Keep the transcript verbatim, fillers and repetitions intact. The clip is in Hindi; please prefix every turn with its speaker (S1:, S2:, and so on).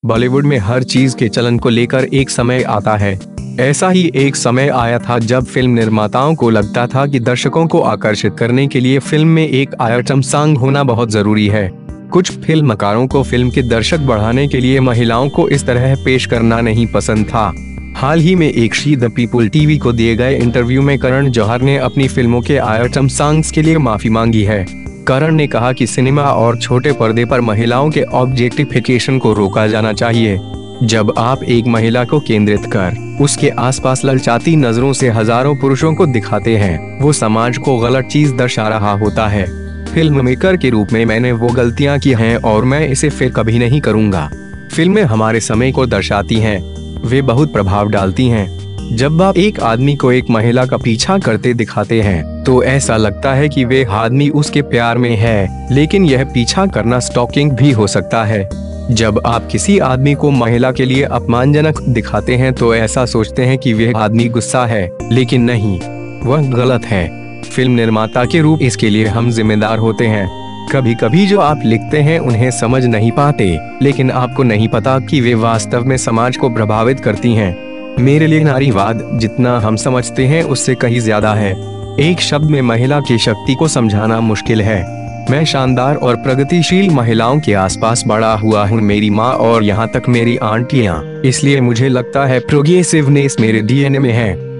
S1: बॉलीवुड में हर चीज के चलन को लेकर एक समय आता है। ऐसा ही एक समय आया था जब फिल्म निर्माताओं को लगता था कि दर्शकों को आकर्षित करने के लिए फिल्म में एक आइटम सॉन्ग होना बहुत जरूरी है। कुछ फिल्मकारों को फिल्म के दर्शक बढ़ाने के लिए महिलाओं को इस तरह पेश करना नहीं पसंद था। हाल ही में एक शी द पीपुल टीवी को दिए गए इंटरव्यू में करण जौहर ने अपनी फिल्मों के आइटम सॉन्ग्स के लिए माफी मांगी है। करण ने कहा कि सिनेमा और छोटे पर्दे पर महिलाओं के ऑब्जेक्टिफिकेशन को रोका जाना चाहिए। जब आप एक महिला को केंद्रित कर उसके आसपास ललचाती नजरों से हजारों पुरुषों को दिखाते हैं, वो समाज को गलत चीज दर्शा रहा होता है। फिल्म मेकर के रूप में मैंने वो गलतियां की हैं और मैं इसे फिर कभी नहीं करूंगा। फिल्में हमारे समय को दर्शाती हैं, वे बहुत प्रभाव डालती हैं। जब आप एक आदमी को एक महिला का पीछा करते दिखाते हैं तो ऐसा लगता है कि वे आदमी उसके प्यार में है, लेकिन यह पीछा करना स्टॉकिंग भी हो सकता है। जब आप किसी आदमी को महिला के लिए अपमानजनक दिखाते हैं तो ऐसा सोचते हैं कि वह आदमी गुस्सा है, लेकिन नहीं, वह गलत है। फिल्म निर्माता के रूप इसके लिए हम जिम्मेदार होते हैं। कभी कभी जो आप लिखते हैं उन्हें समझ नहीं पाते, लेकिन आपको नहीं पता कि वे वास्तव में समाज को प्रभावित करती हैं। मेरे लिए नारीवाद जितना हम समझते हैं उससे कहीं ज्यादा है। एक शब्द में महिला की शक्ति को समझाना मुश्किल है। मैं शानदार और प्रगतिशील महिलाओं के आसपास बड़ा हुआ हूँ, मेरी माँ और यहाँ तक मेरी आंटियाँ, इसलिए मुझे लगता है प्रोग्रेसिवनेस मेरे डीएनए में है।